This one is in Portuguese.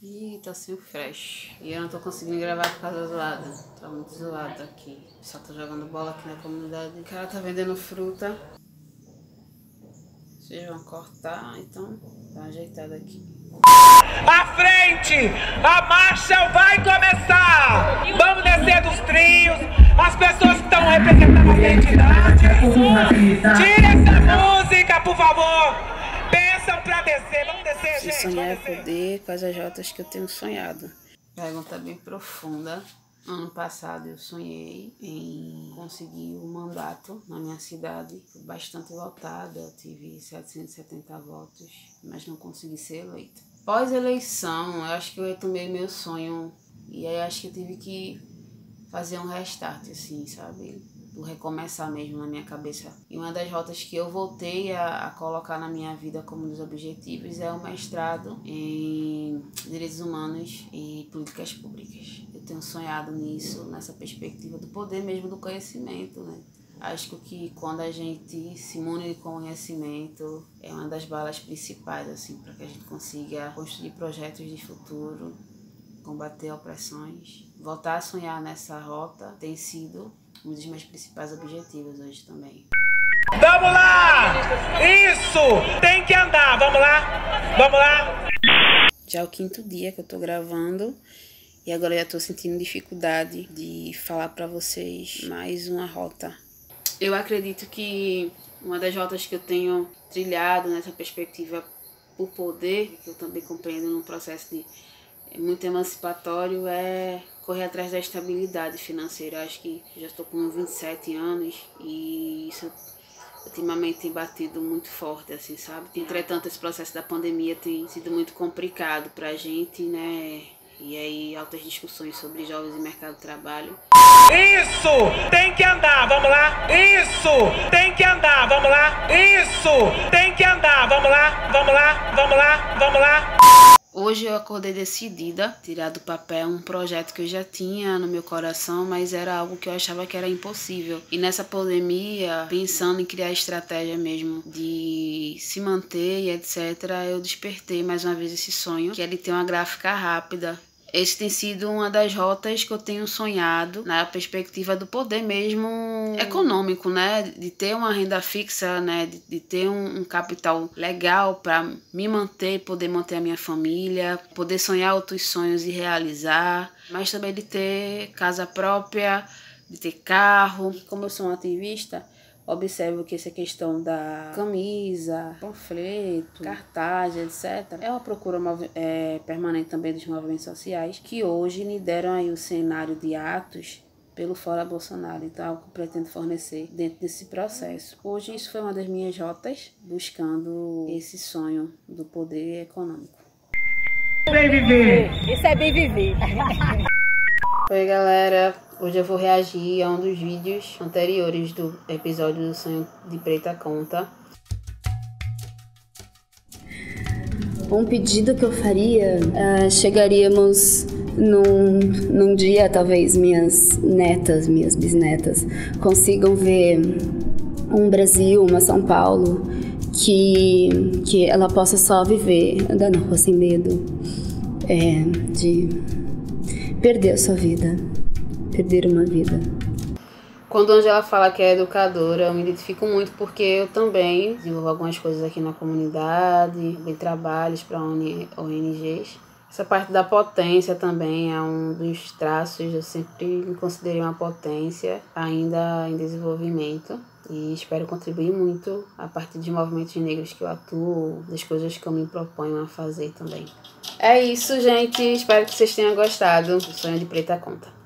Ih, tá sem o fresh. E eu não tô conseguindo gravar por causa da zoada. Tá muito zoado aqui. O pessoal tá jogando bola aqui na comunidade. O cara tá vendendo fruta. Vocês vão cortar, então dá uma ajeitada aqui. À frente! A marcha vai começar! Vamos descer dos trios. As pessoas que estão representando a identidade. Tire essa música, por favor! Peçam pra descer. Vamos descer, Se gente. sonhar é poder, quais as rotas que eu tenho sonhado? Pergunta bem profunda. Ano passado eu sonhei em conseguir um mandato na minha cidade, bastante votada, eu tive 770 votos, mas não consegui ser eleita. Pós-eleição, eu acho que eu retomei meu sonho e aí acho que eu tive que fazer um restart, assim, sabe? Do recomeçar mesmo na minha cabeça. E uma das rotas que eu voltei a colocar na minha vida como um dos objetivos é o mestrado em Direitos Humanos e Políticas Públicas. Eu tenho sonhado nisso, nessa perspectiva do poder mesmo do conhecimento, né? Acho que quando a gente se mune de conhecimento é uma das balas principais, assim, para que a gente consiga construir projetos de futuro, combater opressões. Voltar a sonhar nessa rota tem sido um dos meus principais objetivos hoje também. Vamos lá! Isso! Tem que andar, vamos lá? Vamos lá? Já é o 5º dia que eu tô gravando e agora eu já tô sentindo dificuldade de falar pra vocês mais uma rota. Eu acredito que uma das rotas que eu tenho trilhado nessa perspectiva por poder, que eu também compreendo num processo de muito emancipatório, é correr atrás da estabilidade financeira. Eu acho que já estou com 27 anos e isso ultimamente tem batido muito forte, assim, sabe? Entretanto, esse processo da pandemia tem sido muito complicado pra gente, né? E aí, altas discussões sobre jovens e mercado de trabalho. Isso! Tem que andar, vamos lá? Isso! Tem que andar, vamos lá? Isso! Tem que andar, vamos lá? Vamos lá? Vamos lá? Vamos lá? Hoje eu acordei decidida a tirar do papel um projeto que eu já tinha no meu coração, mas era algo que eu achava que era impossível. E nessa pandemia, pensando em criar estratégia mesmo de se manter e etc., eu despertei mais uma vez esse sonho, que é de ter uma gráfica rápida. Esse tem sido uma das rotas que eu tenho sonhado na perspectiva do poder mesmo econômico, né? De ter uma renda fixa, né? De ter um capital legal para me manter, poder manter a minha família, poder sonhar outros sonhos e realizar, mas também de ter casa própria, de ter carro. Como eu sou uma ativista, observo que essa questão da camisa, panfleto, cartaz, etc., é uma procura permanente também dos movimentos sociais, que hoje lideram aí o cenário de atos pelo Fora Bolsonaro. Então, é algo que eu pretendo fornecer dentro desse processo. Hoje, isso foi uma das minhas rotas, buscando esse sonho do poder econômico. Bem viver! Isso é bem viver. Oi, galera. Hoje eu vou reagir a um dos vídeos anteriores do episódio do Sonho de Preta Conta. Um pedido que eu faria, chegaríamos num dia, talvez minhas netas, minhas bisnetas, consigam ver um Brasil, uma São Paulo, que ela possa só viver, andar na rua sem medo, de perder a sua vida, perder uma vida. Quando a Angela fala que é educadora, eu me identifico muito porque eu também desenvolvo algumas coisas aqui na comunidade, também trabalhos para ONGs. Essa parte da potência também é um dos traços, eu sempre me considerei uma potência ainda em desenvolvimento. E espero contribuir muito a partir de movimentos negros que eu atuo, das coisas que eu me proponho a fazer também. É isso, gente. Espero que vocês tenham gostado do Sonho de Preta Conta.